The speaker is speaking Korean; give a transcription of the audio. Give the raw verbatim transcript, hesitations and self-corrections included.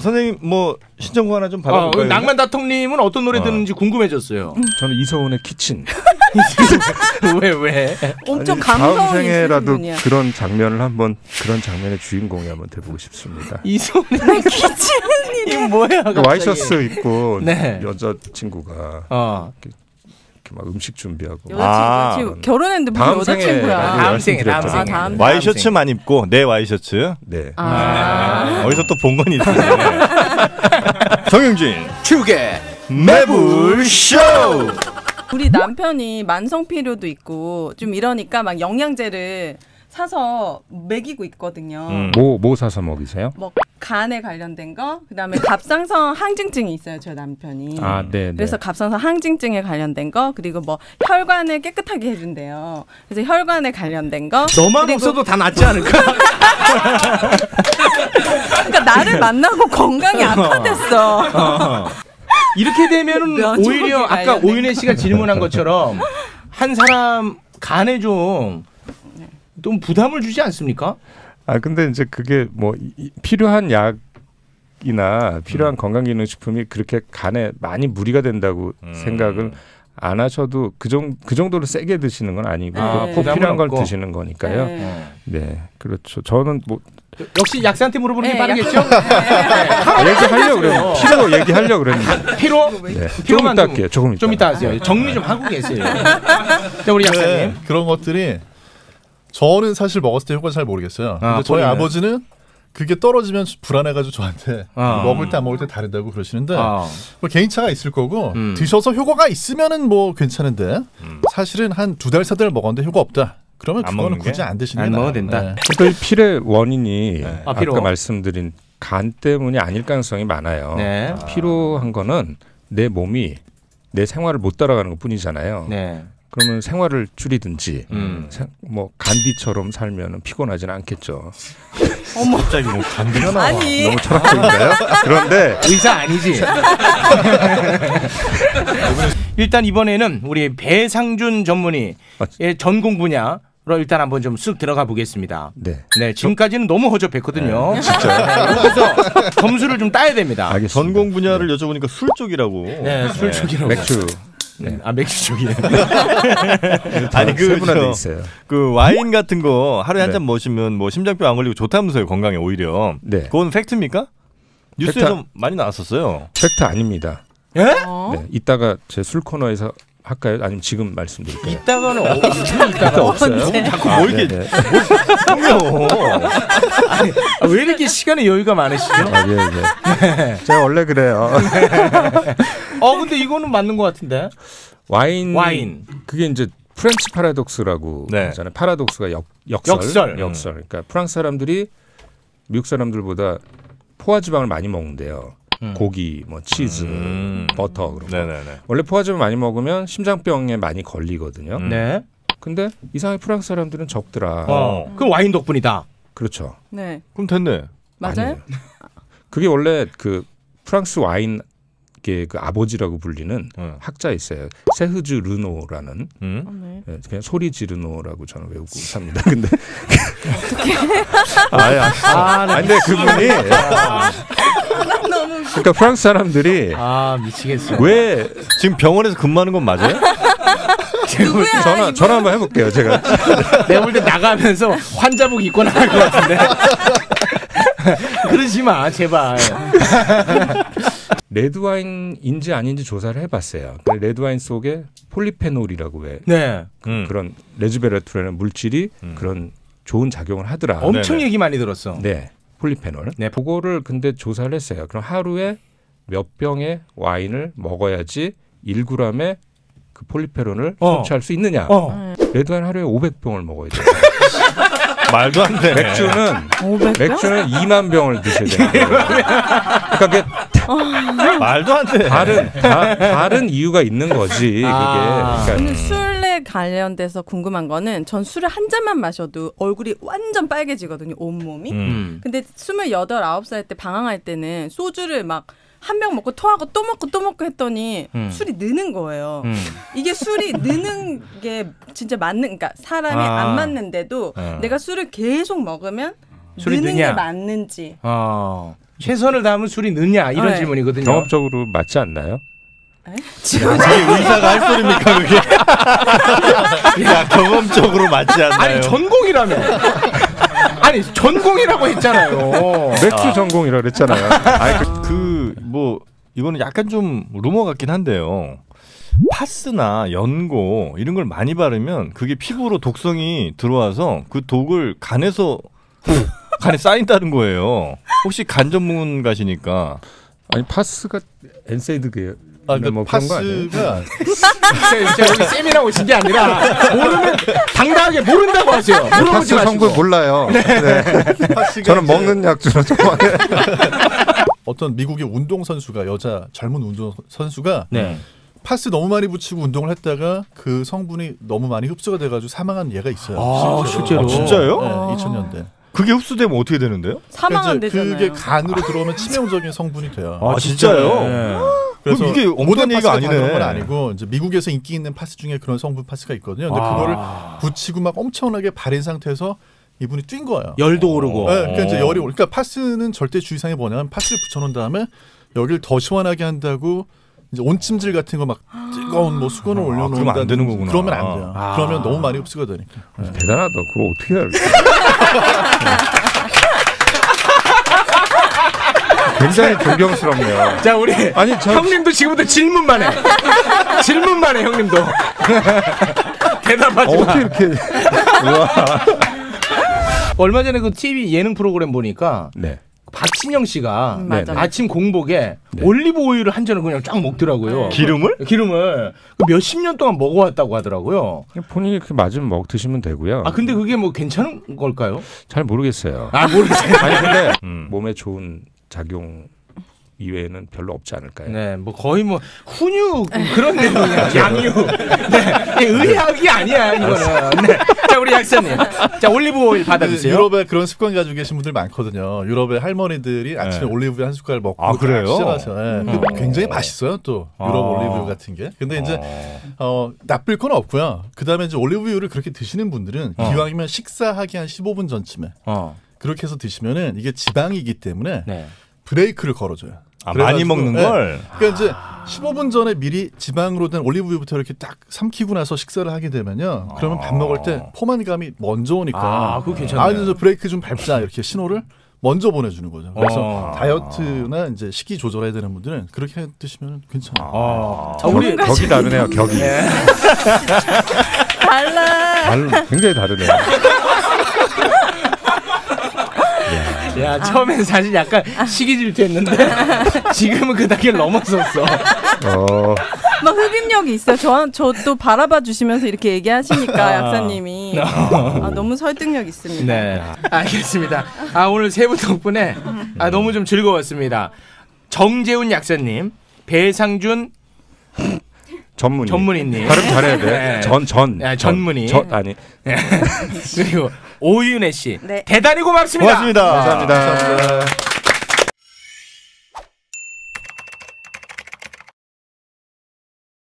선생님 뭐 신청곡 하나 좀 받아볼까요? 어, 낭만다통님은 어떤 노래 어. 듣는지 궁금해졌어요. 저는 이서훈의 키친. 왜 왜? 엄청 감성 다음 생에라도 분이야. 그런 장면을 한번 그런 장면의 주인공이 한번 돼보고 싶습니다. 이서훈의 키친이 뭐야? 그 와이셔츠 입고 네. 여자친구가 어. 이렇게, 이렇게 막 음식 준비하고. 여자친구 아. 지금 결혼했는데 무슨 여자친구야? 다음 생에 다음 생에. 아, 와이셔츠만 입고 내 와이셔츠. 네. 아. 아. 어디서 또 본 건 있는데. 정영진 축의 매불쇼. 우리 남편이 만성 피로도 있고 좀 이러니까 막 영양제를 사서 먹이고 있거든요. 음. 뭐, 뭐 사서 먹이세요? 뭐 간에 관련된 거, 그다음에 갑상선 항진증이 있어요, 저 남편이. 아, 네. 그래서 갑상선 항진증에 관련된 거, 그리고 뭐 혈관을 깨끗하게 해준대요. 그래서 혈관에 관련된 거. 너만 없어도 다 낫지 않을까? 그러니까 나를 만나고 건강이 악화됐어. 이렇게 되면은 오히려 아까 오윤혜 씨가 질문한 것처럼 한 사람 간에 좀 좀 부담을 주지 않습니까? 아 근데 이제 그게 뭐 이, 필요한 약이나 필요한 음. 건강기능식품이 그렇게 간에 많이 무리가 된다고 음. 생각을 안 하셔도 그, 정, 그 정도로 세게 드시는 건 아니고 아, 꼭 필요한 걸 드시는 거니까요. 네. 네, 그렇죠. 저는 뭐 역시 약사한테 물어보는 게 네, 빠르겠죠? 얘기하려고 그랬는데 피로 얘기하려고 그랬는데 피로? 네. 조금 이따 할게요. 조금 이따. 좀 이따 하세요. 정리 좀 하고 계세요. 자, 우리 약사님. 네, 그런 것들이 저는 사실 먹었을 때 효과 잘 모르겠어요. 근데 아, 저희 본인은? 아버지는 그게 떨어지면 불안해가지고 저한테 아. 먹을 때 안 먹을 때 다르다고 그러시는데 아. 뭐 개인차가 있을 거고 음. 드셔서 효과가 있으면은 뭐 괜찮은데 음. 사실은 한 두 달 세 달 먹었는데 효과 없다. 그러면 그거는 굳이 안 드시는 게 안 나아요. 먹어도 된다. 네. 그러니까 이 필의 원인이 네. 아, 피로. 아까 말씀드린 간 때문이 아닐 가능성이 많아요. 네. 피로한 거는 내 몸이 내 생활을 못 따라가는 것 뿐이잖아요. 네. 그러면 생활을 줄이든지 음. 생, 뭐 간디처럼 살면 피곤하지는 않겠죠. 어머. 갑자기 뭐 간디가 나와. 아니. 너무 철학적인가요? 그런데 의사 아니지. 일단 이번에는 우리 배상준 전문의의 전공 분야로 일단 한번 좀 쓱 들어가 보겠습니다. 네. 네, 지금까지는 너무 허접했거든요. 네, 진짜. 그래서 점수를 좀 따야 됩니다. 알겠습니다. 전공 분야를 네. 여쭤보니까 술 쪽이라고. 네, 술 쪽이라고. 맥주. 네. 아 맥주 쪽이네. 아니 그, 저, 있어요. 그 와인 같은 거 하루에 한 잔 네. 마시면 뭐 심장병 안 걸리고 좋다면서요, 건강에 오히려. 네. 그건 팩트입니까? 뉴스에서 팩트, 많이 나왔었어요. 팩트 아닙니다. 예? 어? 네, 이따가 제 술 코너에서 할까요? 아니면 지금 말씀드릴까요? 이따가는 어, 이따가 없어요. 언제? 자꾸 뭐 이렇게 뭘 아니, 아, 왜 이렇게 시간에 여유가 많으시죠? 아, 예, 예. 제가 원래 그래요. 어 근데 이거는 맞는 것 같은데. 와인, 와인. 그게 이제 프렌치 파라독스라고 네. 하잖아요. 파라독스가 역, 역설, 역설. 역설. 그러니까 프랑스 사람들이 미국 사람들보다 포화지방을 많이 먹는데요. 음. 고기, 뭐 치즈, 음. 버터 그런 거. 네네네. 원래 포화지방 많이 먹으면 심장병에 많이 걸리거든요. 음. 네. 근데 이상하게 프랑스 사람들은 적더라. 어. 그 와인 덕분이다. 그렇죠. 네. 그럼 됐네. 맞아요? 아니에요. 그게 원래 그 프랑스 와인 그 아버지라고 불리는 네. 학자 있어요. 세흐즈 르노라는. 음. 어, 네. 네, 그냥 소리 지르노라고 저는 외우고 삽니다. 근데 어떻게? 아야. 아, 아, 근데 그분이 너무 그러니까 프랑스 사람들이 아 미치겠어. 왜 지금 병원에서 근무하는 건 맞아요? 누구야? 전화 전화 한번 해볼게요. 제가 내가 볼 때 나가면서 환자복 입고 나갈 것 같은데. 그러지 마 제발. 레드와인인지 아닌지 조사를 해봤어요. 레드와인 속에 폴리페놀이라고 왜 네. 음. 그런 레즈베라툴이라는 물질이 음. 그런 좋은 작용을 하더라. 엄청 네네. 얘기 많이 들었어. 네, 폴리페놀. 네. 그거를 근데 조사를 했어요. 그럼 하루에 몇 병의 와인을 먹어야지 일 그램의 그 폴리페놀을 어. 섭취할 수 있느냐? 어. 레드와인 하루에 오백 병을 먹어야 돼요. 말도 안 돼. 맥주는 오백 병? 맥주는 이만 병을 드셔야 돼요. 그러니까 그게 말도 안 돼. 다른 다, 다른 이유가 있는 거지. 아. 그게. 근데 그러니까 술에 관련돼서 궁금한 거는 전 술을 한 잔만 마셔도 얼굴이 완전 빨개지거든요. 온몸이. 음. 근데 스물여덟, 아홉 살 때 방황할 때는 소주를 막 한 병 먹고 토하고 또 먹고 또 먹고 했더니 음. 술이 느는 거예요. 음. 이게 술이 느는 게 진짜 맞는, 그러니까 사람이 아. 안 맞는데도 어. 내가 술을 계속 먹으면 술이 느는 느냐? 게 맞는지. 어. 최선을 다하면 술이 느냐 이런 네. 질문이거든요. 경험적으로 맞지 않나요? 그게 의사가 할 소리입니까 그게? 야 경험적으로 맞지 않나요? 아니 전공이라며. 아니 전공이라고 했잖아요. 맥주 전공이라 그랬잖아요. 아니 그 뭐 이거는 약간 좀 루머 같긴 한데요. 파스나 연고 이런 걸 많이 바르면 그게 피부로 독성이 들어와서 그 독을 간에서 간에 쌓인다는 거예요. 혹시 간 전문가시니까. 아니 파스가 엔세이드게요. 아, 근데 뭐 그런 거 아니에요? 파스가 제가 여기 세미나 오신 게 아니라 모르면 당당하게 모른다고 하세요. 물어보지 파스 마시고. 성분 몰라요. 네. 파스가 저는 이제 먹는 약주로 좋아해요. 어떤 미국의 운동 선수가 여자 젊은 운동 선수가 네. 파스 너무 많이 붙이고 운동을 했다가 그 성분이 너무 많이 흡수가 돼가지고 사망한 예가 있어요. 아, 실제로? 아, 진짜요? 네, 이천 년대. 그게 흡수되면 어떻게 되는데요? 사망 안 그러니까 되잖아요. 그게 간으로 들어오면 치명적인 성분이 돼요. 아, 진짜요? 네. 그래서 그럼 이게 모든 엉뚱한 얘기가 파스가 다 아니네. 그런 건 아니고 이제 미국에서 인기 있는 파스 중에 그런 성분 파스가 있거든요. 근데 아. 그거를 붙이고 막 엄청나게 바른 상태에서 이분이 뛴 거예요. 열도 오르고. 네, 그러니까 이제 열이 오르. 그러니까 파스는 절대 주의사항이 뭐냐면 파스를 붙여놓은 다음에 여기를 더 시원하게 한다고 이제 온찜질 같은 거 막 뜨거운 뭐 수건을 아, 올려놓는다. 그러면 안 되는 거구나. 그러면 안 돼요. 아. 그러면 너무 많이 흡수가 되니까. 네. 대단하다. 그거 어떻게 알까? 굉장히 존경스럽네요. 자 우리 아니, 저- 형님도 지금부터 질문만 해. 질문만 해 형님도. 대답하지 마. 어떻게 이렇게? 얼마 전에 그 티비 예능 프로그램 보니까 네. 박신영 씨가 음, 맞아요. 아침 공복에 네. 올리브 오일을 한 잔을 그냥 쫙 먹더라고요. 기름을? 기름을 그 몇십 년 동안 먹어왔다고 하더라고요. 그냥 본인이 그 맞으면 먹 드시면 되고요. 아 근데 그게 뭐 괜찮은 걸까요? 잘 모르겠어요. 아 모르겠어요. 아니 근데 음. 몸에 좋은 작용 이외에는 별로 없지 않을까요? 네, 뭐 거의 뭐 훈육 그런 내용이야. 양육. 네, 의학이 아니야 이거는. 네. 자 우리 약사님, 자 올리브 오일 받아주세요. 유럽에 그런 습관 가지고 계신 분들 많거든요. 유럽의 할머니들이 아침에 네. 올리브유 한 숟갈 먹고 아, 그래요? 시작하세요. 네. 음. 그 굉장히 맛있어요 또 유럽 아. 올리브유 같은 게. 근데 이제 어, 나쁠 건 없고요. 그 다음에 이제 올리브유를 그렇게 드시는 분들은 어. 기왕이면 식사하기 한 십오 분 전쯤에 어, 그렇게 해서 드시면은 이게 지방이기 때문에 네. 브레이크를 걸어줘요. 아, 많이 그래가지고, 먹는 네. 걸. 그러니까 이제 십오 분 전에 미리 지방으로 된 올리브유부터 이렇게 딱 삼키고 나서 식사를 하게 되면요. 그러면 밥 먹을 때 포만감이 먼저 오니까 아, 그거 괜찮네. 아, 이제 브레이크 좀 밟자 이렇게 신호를 먼저 보내주는 거죠. 그래서 어. 다이어트나 이제 식이 조절해야 되는 분들은 그렇게 해 드시면 괜찮아요. 어. 아, 우리 격이 다르네요. 격이. 달라. 달, 굉장히 다르네요. 야 처음엔 사실 약간 시기 질투했는데 지금은 그 단계를 넘어섰어. 어, 막 흡입력이 있어요. 저, 저도 바라봐 주시면서 이렇게 얘기하시니까 약사님이 아, 너무 설득력 있습니다. 네, 알겠습니다. 아 오늘 세 분 덕분에 아 너무 좀 즐거웠습니다. 정재훈 약사님, 배상준 전문의. 전문의님. 발음 잘해야 돼. 네. 전, 전. 네, 전문의. 전, 아니. 그리고 오윤혜 씨, 네. 대단히 고맙습니다. 고맙습니다. 감사합니다. 감사합니다.